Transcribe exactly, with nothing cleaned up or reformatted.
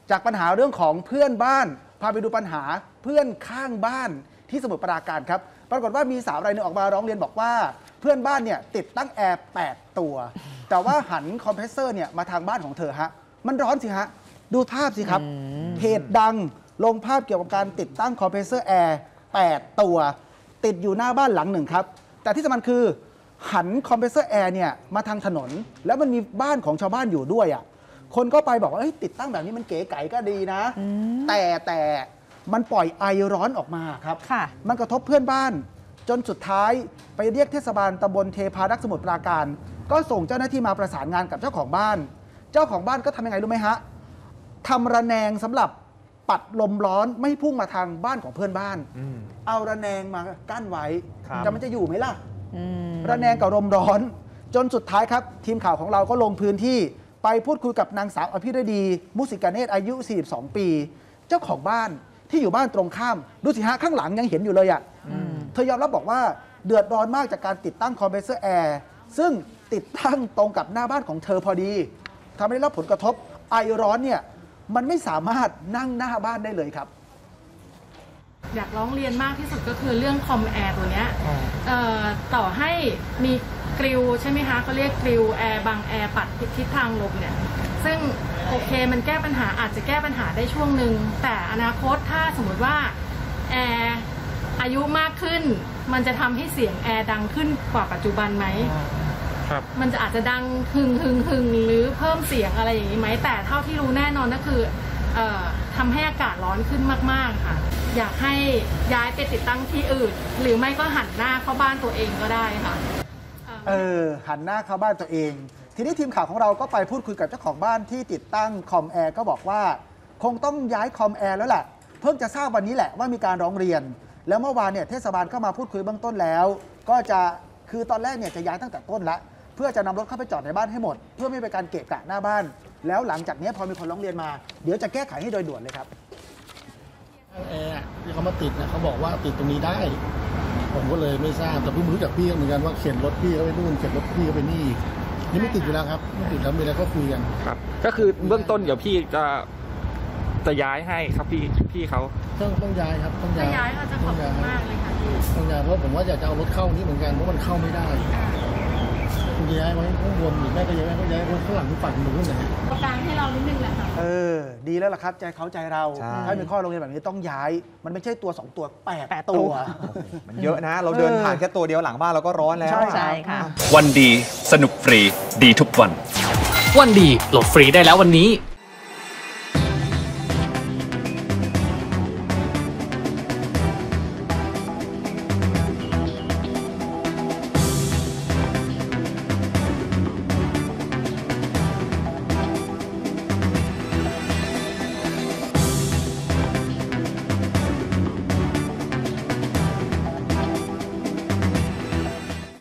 จากปัญหาเรื่องของเพื่อนบ้านพาไปดูปัญหาเพื่อนข้างบ้านที่สมุทรปราการครับปรากฏว่ามีสาวรายหนึ่งออกมาร้องเรียนบอกว่าเพื่อนบ้านเนี่ยติดตั้งแอร์แปดตัวแต่ว่าหันคอมเพรสเซอร์เนี่ยมาทางบ้านของเธอฮะมันร้อนสิฮะดูภาพสิครับเพจดังลงภาพเกี่ยวกับการติดตั้งคอมเพรสเซอร์แอร์แปดตัวติดอยู่หน้าบ้านหลังหนึ่งครับแต่ที่สำคัญคือหันคอมเพรสเซอร์แอร์เนี่ยมาทางถนนแล้วมันมีบ้านของชาวบ้านอยู่ด้วยอ่ะคนก็ไปบอกว่าติดตั้งแบบนี้มันเก๋ไก๋ก็ดีนะแต่แต่มันปล่อยไอร้อนออกมาครับมันกระทบเพื่อนบ้านจนสุดท้ายไปเรียกเทศบาลตำบลเทพารักษ์สมุทรปราการก็ส่งเจ้าหน้าที่มาประสานงานกับเจ้าของบ้านเจ้าของบ้านก็ทำยังไงรู้ไหมฮะทำระแนงสำหรับปัดลมร้อนไม่พุ่งมาทางบ้านของเพื่อนบ้านเอาระแนงมากั้นไว้จะมันจะอยู่ไหมล่ะระแนงกับลมร้อนจนสุดท้ายครับทีมข่าวของเราก็ลงพื้นที่ไปพูดคุยกับนางสาวอภิรดีมุสิกาเนตอายุสี่สิบสองปีเจ้าของบ้านที่อยู่บ้านตรงข้ามดูสิฮะข้างหลังยังเห็นอยู่เลยอ่ะเธอยอมรับบอกว่าเดือดร้อนมากจากการติดตั้งคอมเพรสเซอร์แอร์ซึ่งติดตั้งตรงกับหน้าบ้านของเธอพอดีทำให้ได้รับผลกระทบไอร้อนเนี่ยมันไม่สามารถนั่งหน้าบ้านได้เลยครับอยากร้องเรียนมากที่สุดก็คือเรื่องคอมแอร์ตัวเนี้ยต่อให้มีกริลใช่ไหมคะเขาเรียกกริลแอร์บางแอร์ปัดทิศทางลมเนี่ยซึ่งโอเคมันแก้ปัญหาอาจจะแก้ปัญหาได้ช่วงหนึ่งแต่อนาคตถ้าสมมติว่าแอร์อายุมากขึ้นมันจะทำให้เสียงแอร์ดังขึ้นกว่าปัจจุบันไหมมันจะอาจจะดังหึงหึงหึงหรือเพิ่มเสียงอะไรอย่างนี้ไหมแต่เท่าที่รู้แน่นอนก็คือเอ่อทำให้อากาศร้อนขึ้นมากๆค่ะอยากให้ย้ายไปติดตั้งที่อื่นหรือไม่ก็หันหน้าเข้าบ้านตัวเองก็ได้ค่ะเออหันหน้าเข้าบ้านตัวเองทีนี้ทีมข่าวของเราก็ไปพูดคุยกับเจ้าของบ้านที่ติดตั้งคอมแอร์ก็บอกว่าคงต้องย้ายคอมแอร์แล้วแหละเพิ่งจะทราบวันนี้แหละว่ามีการร้องเรียนแล้วเมื่อวานเนี่ยเทศบาลเข้ามาพูดคุยเบื้องต้นแล้วก็จะคือตอนแรกเนี่ยจะย้ายตั้งแต่ต้นละเพื่อจะนำรถเข้าไปจอดในบ้านให้หมดเพื่อไม่เป็นการเกะกะหน้าบ้านแล้วหลังจากนี้พอมีคนร้องเรียนมาเดี๋ยวจะแก้ไขให้โดยด่วนเลยครับแอร์ที่เขามาติดนะเขาบอกว่าติดตรงนี้ได้ผมก็เลยไม่ทราบแต่เพิ่งรู้จากพี่เหมือนกันว่าเข็นรถพี่เขาไปนู่นเข็นรถพี่เขาไปนี่นี่ไม่ติดอยู่แล้วครับไม่ติดแล้วมีอะไรก็คุยกันครับก็คือเบื้องต้นเดี๋ยวพี่จะจะย้ายให้ครับพี่พี่เขาต้องต้องย้ายครับต้องย้ายย้ายเราจะขอบคุณมากเลยค่ะต้องย้ายเพราะผมว่าอยากจะเอารถเข้านี่เหมือนกันเพราะมันเข้าไม่ได้คุณย้ายไว้ข้างบนหรือแม่ก็ย้ายก็ย้ายข้างหลังฝั่งหนูนู่นเลยประการให้เรานิดนึงแหละค่ะเออดีแล้วล่ะครับใจเขาใจเราถ้ามีข้อโรงเรียนแบบนี้ต้องย้ายมันไม่ใช่ตัวสองตัวแปดตัวมันเยอะนะเราเดินผ่านแค่ตัวเดียวหลังบ้านเราก็ร้อนแล้วใช่ค่ะวันดีสนุกฟรีดีทุกวันวันดีโหลดฟรีได้แล้ววันนี้